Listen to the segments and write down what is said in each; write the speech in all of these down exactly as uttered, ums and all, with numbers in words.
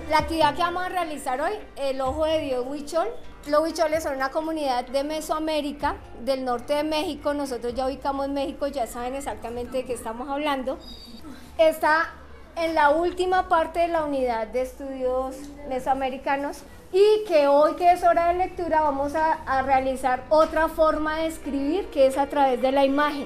La actividad que vamos a realizar hoy, el Ojo de Dios Huichol. Los huicholes son una comunidad de Mesoamérica, del norte de México. Nosotros ya ubicamos México, ya saben exactamente de qué estamos hablando. Está en la última parte de la unidad de estudios mesoamericanos y que hoy, que es hora de lectura, vamos a, a realizar otra forma de escribir, que es a través de la imagen.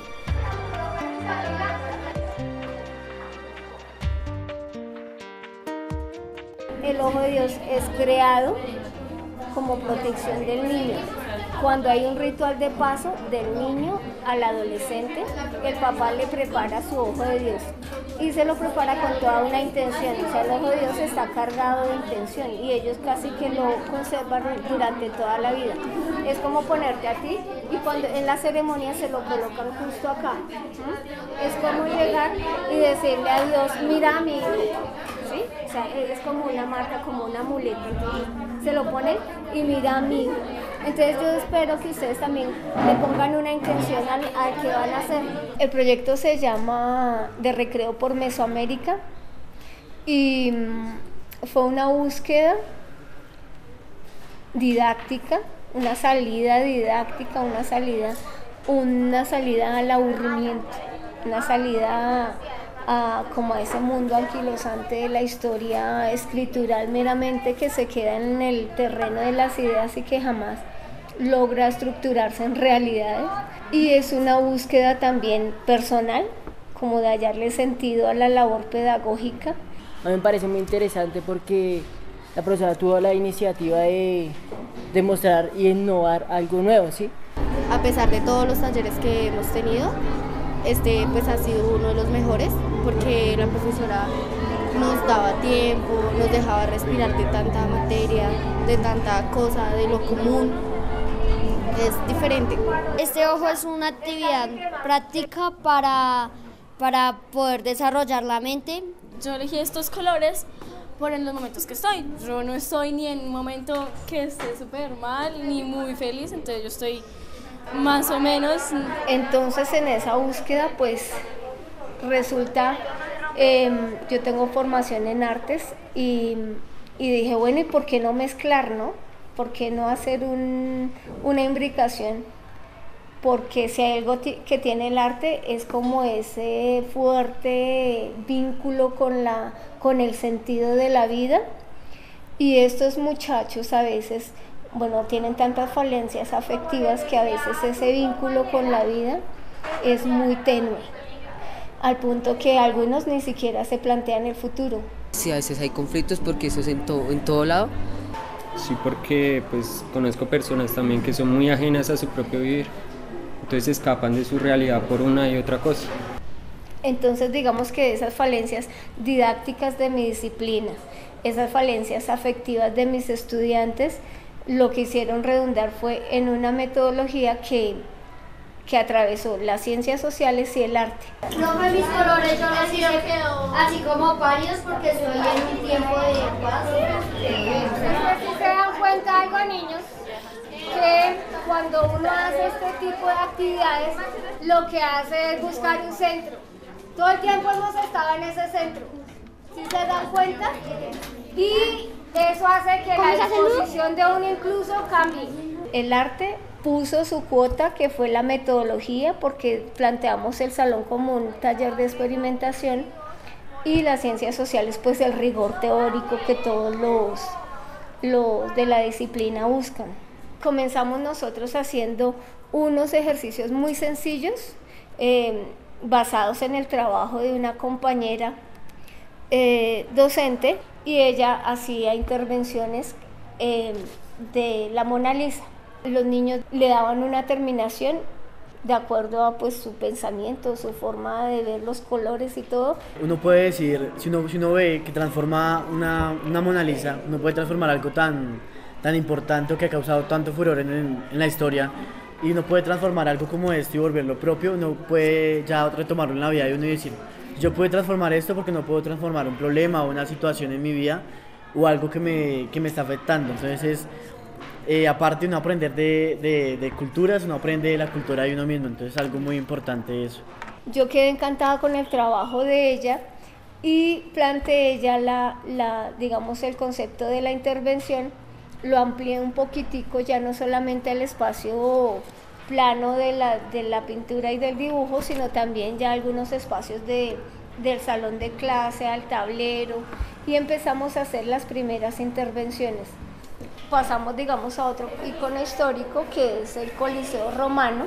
El Ojo de Dios es creado como protección del niño. Cuando hay un ritual de paso del niño al adolescente, el papá le prepara su Ojo de Dios y se lo prepara con toda una intención. O sea, el Ojo de Dios está cargado de intención y ellos casi que lo conservan durante toda la vida. Es como ponerte a ti y cuando en la ceremonia se lo colocan justo acá. ¿Sí? Es como llegar y decirle a Dios, mira a mi hijo. ¿Sí? O sea, es como una marca, como una muleta. Entonces, se lo ponen y mira a mí. Entonces yo espero que ustedes también le pongan una intención a, a qué van a hacer. El proyecto se llama De Recreo por Mesoamérica y fue una búsqueda didáctica, una salida didáctica, una salida, una salida al aburrimiento, una salida a, como a ese mundo anquilosante de la historia escritural meramente que se queda en el terreno de las ideas y que jamás logra estructurarse en realidades. Y es una búsqueda también personal, como de hallarle sentido a la labor pedagógica. A mí me parece muy interesante porque la profesora tuvo la iniciativa de demostrar y innovar algo nuevo, ¿sí? A pesar de todos los talleres que hemos tenido, este pues ha sido uno de los mejores porque la profesora nos daba tiempo, nos dejaba respirar de tanta materia, de tanta cosa, de lo común. Es diferente. Este ojo es una actividad práctica para, para poder desarrollar la mente. Yo elegí estos colores por en los momentos que estoy. Yo no estoy ni en un momento que esté súper mal ni muy feliz, entonces yo estoy más o menos. Entonces en esa búsqueda pues resulta, eh, yo tengo formación en artes y, y dije bueno, ¿y por qué no mezclar, no? ¿Por qué no hacer un, una imbricación? Porque si hay algo que tiene el arte es como ese fuerte vínculo con, la, con el sentido de la vida, y estos muchachos a veces, bueno, tienen tantas falencias afectivas que a veces ese vínculo con la vida es muy tenue, al punto que algunos ni siquiera se plantean el futuro. Sí, a veces hay conflictos porque eso es en, to, en todo lado. Sí, porque pues conozco personas también que son muy ajenas a su propio vivir, entonces escapan de su realidad por una y otra cosa. Entonces digamos que esas falencias didácticas de mi disciplina, esas falencias afectivas de mis estudiantes, lo que hicieron redundar fue en una metodología que, que atravesó las ciencias sociales y el arte. No fue mis colores, yo les hice así como varios porque estoy en un tiempo de paz. Si se dan cuenta algo, niños, que cuando uno hace este tipo de actividades, lo que hace es buscar un centro. Todo el tiempo hemos estado en ese centro, ¿sí se dan cuenta? Y eso hace que la disposición de uno incluso cambie. El arte puso su cuota, que fue la metodología, porque planteamos el salón como un taller de experimentación, y las ciencias sociales pues el rigor teórico que todos los, los de la disciplina buscan. Comenzamos nosotros haciendo unos ejercicios muy sencillos, eh, basados en el trabajo de una compañera eh, docente, y ella hacía intervenciones eh, de la Mona Lisa. Los niños le daban una terminación de acuerdo a pues su pensamiento, su forma de ver los colores y todo. Uno puede decir, si uno, si uno ve que transforma una, una Mona Lisa, uno puede transformar algo tan, tan importante que ha causado tanto furor en, en, en la historia, y uno puede transformar algo como esto y volverlo propio. Uno puede ya retomarlo en la vida y uno decir, yo puedo transformar esto porque no puedo transformar un problema o una situación en mi vida o algo que me, que me está afectando. Entonces es, eh, aparte uno aprender de, de, de culturas, uno aprende de la cultura de uno mismo, entonces es algo muy importante eso. Yo quedé encantada con el trabajo de ella y planteé ya la, la, digamos, el concepto de la intervención, lo amplié un poquitico, ya no solamente el espacio plano de la, de la pintura y del dibujo, sino también ya algunos espacios de, del salón de clase, al tablero, y empezamos a hacer las primeras intervenciones. Pasamos, digamos, a otro icono histórico que es el Coliseo Romano,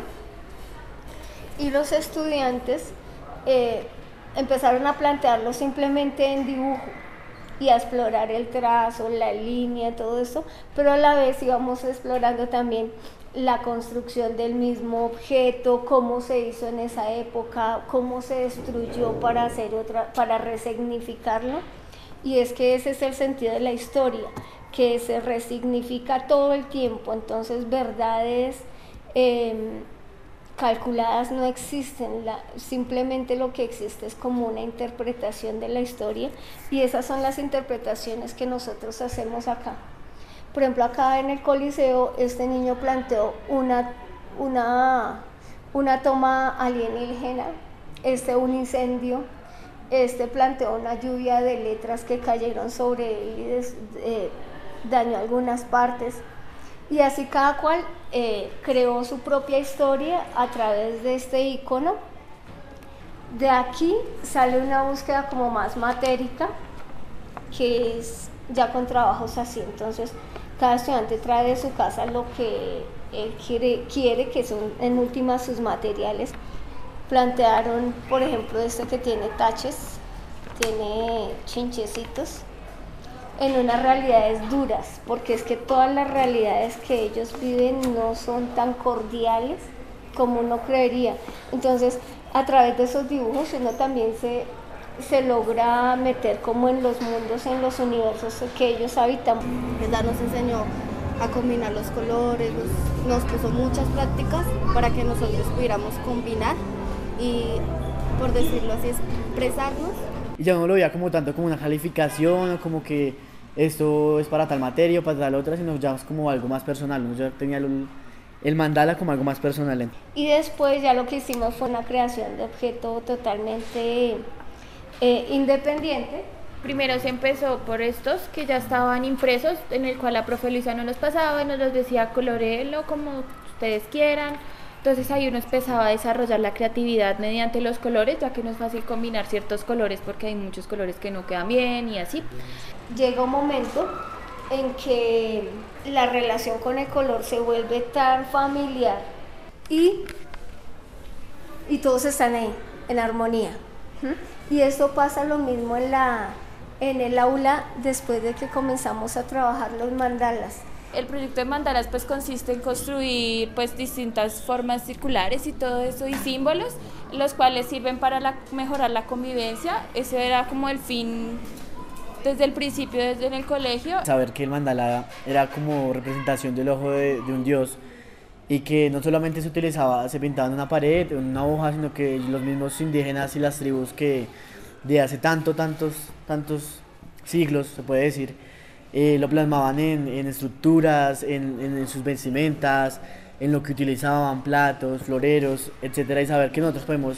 y los estudiantes eh, empezaron a plantearlo simplemente en dibujo y a explorar el trazo, la línea, todo eso, pero a la vez íbamos explorando también la construcción del mismo objeto, cómo se hizo en esa época, cómo se destruyó para hacer otra, para resignificarlo. Y es que ese es el sentido de la historia, que se resignifica todo el tiempo. Entonces verdades eh, calculadas no existen, la, simplemente lo que existe es como una interpretación de la historia, y esas son las interpretaciones que nosotros hacemos acá. Por ejemplo, acá en el Coliseo este niño planteó una, una, una toma alienígena, este un incendio, este planteó una lluvia de letras que cayeron sobre él y des, eh, dañó algunas partes. Y así cada cual eh, creó su propia historia a través de este icono. De aquí sale una búsqueda como más matérica, que es ya con trabajos así. Entonces cada estudiante trae de su casa lo que él quiere, quiere que son en últimas sus materiales. Plantearon, por ejemplo, este que tiene taches, tiene chinchecitos, en unas realidades duras, porque es que todas las realidades que ellos viven no son tan cordiales como uno creería. Entonces, a través de esos dibujos uno también se, se logra meter como en los mundos, en los universos que ellos habitan. ¿Verdad? Nos enseñó a combinar los colores, nos, nos puso muchas prácticas para que nosotros pudiéramos combinar y, por decirlo así, expresarnos. Y ya no lo veía como tanto como una calificación o como que esto es para tal materia o para tal otra, sino ya es como algo más personal, ¿no? Yo tenía el, el mandala como algo más personal. Y después ya lo que hicimos fue una creación de objeto totalmente eh, independiente. Primero se empezó por estos que ya estaban impresos, en el cual la profe Luisa nos los pasaba y nos los decía colorelo como ustedes quieran. Entonces ahí uno empezaba a desarrollar la creatividad mediante los colores, ya que no es fácil combinar ciertos colores porque hay muchos colores que no quedan bien y así. Llega un momento en que la relación con el color se vuelve tan familiar y, y todos están ahí, en armonía. ¿Mm? Y esto pasa lo mismo en, la, en el aula después de que comenzamos a trabajar los mandalas. El proyecto de mandalas pues consiste en construir pues distintas formas circulares y todo eso y símbolos, los cuales sirven para la, mejorar la convivencia. Ese era como el fin desde el principio, desde en el colegio. Saber que el mandala era como representación del ojo de, de un dios y que no solamente se utilizaba, se pintaba en una pared, en una hoja, sino que los mismos indígenas y las tribus que de hace tanto, tantos, tantos siglos, se puede decir, Eh, lo plasmaban en, en estructuras, en, en, en sus vestimentas, en lo que utilizaban, platos, floreros, etcétera, y saber que nosotros podemos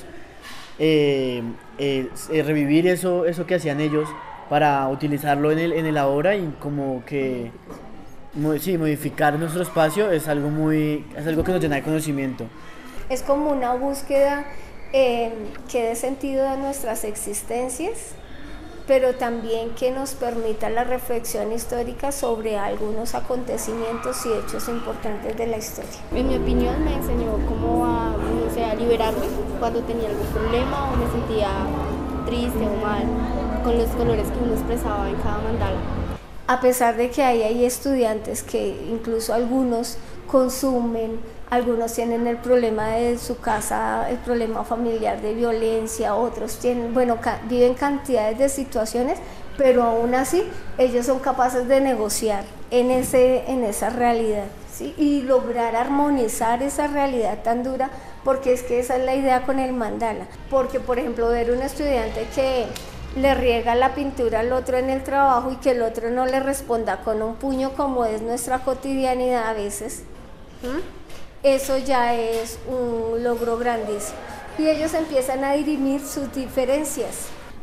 eh, eh, eh, revivir eso, eso que hacían ellos para utilizarlo en, el, en la obra y como que sí, modificar nuestro espacio es algo, muy, es algo que nos llena de conocimiento. Es como una búsqueda eh, que dé sentido a nuestras existencias, pero también que nos permita la reflexión histórica sobre algunos acontecimientos y hechos importantes de la historia. En mi opinión me enseñó cómo a, no sé, a liberarme cuando tenía algún problema o me sentía triste o mal, con los colores que uno expresaba en cada mandala. A pesar de que hay, hay estudiantes que incluso algunos consumen, algunos tienen el problema de su casa, el problema familiar de violencia, otros tienen, bueno, ca viven cantidades de situaciones, pero aún así ellos son capaces de negociar en, ese, en esa realidad, ¿sí? Y lograr armonizar esa realidad tan dura, porque es que esa es la idea con el mandala. Porque, por ejemplo, ver un estudiante que le riega la pintura al otro en el trabajo y que el otro no le responda con un puño, como es nuestra cotidianidad a veces, ¿Mm? Eso ya es un logro grandísimo. Y ellos empiezan a dirimir sus diferencias.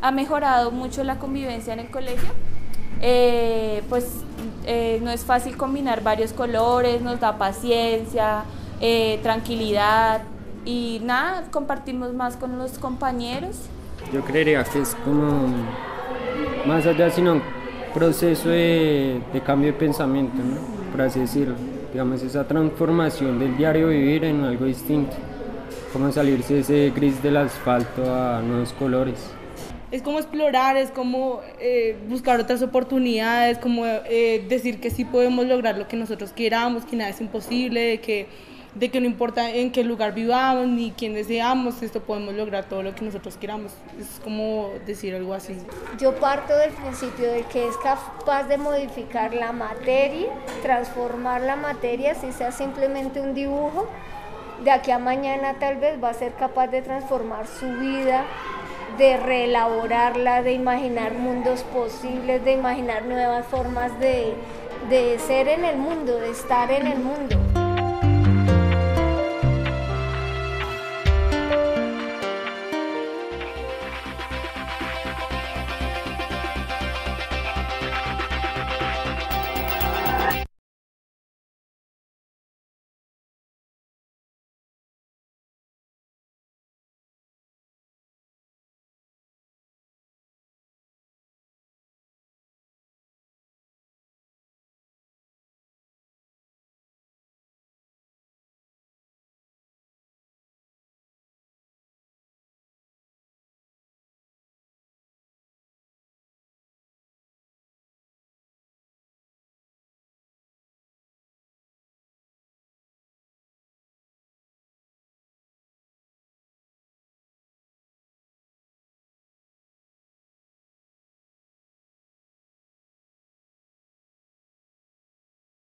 ha mejorado mucho la convivencia en el colegio. Eh, pues eh, no es fácil combinar varios colores, nos da paciencia, eh, tranquilidad y nada, compartimos más con los compañeros. Yo creería que es como más allá, sino un proceso de, de cambio de pensamiento, ¿no? Por así decirlo, digamos, esa transformación del diario vivir en algo distinto, como salirse de ese gris del asfalto a nuevos colores. Es como explorar, es como eh, buscar otras oportunidades, como eh, decir que sí podemos lograr lo que nosotros queramos, que nada es imposible, de que, de que no importa en qué lugar vivamos ni quién deseamos, esto podemos lograr todo lo que nosotros queramos. Es como decir algo así. Yo parto del principio de que es capaz de modificar la materia, transformar la materia, si sea simplemente un dibujo, de aquí a mañana tal vez va a ser capaz de transformar su vida, de reelaborarla, de imaginar mundos posibles, de imaginar nuevas formas de, de ser en el mundo, de estar en el mundo.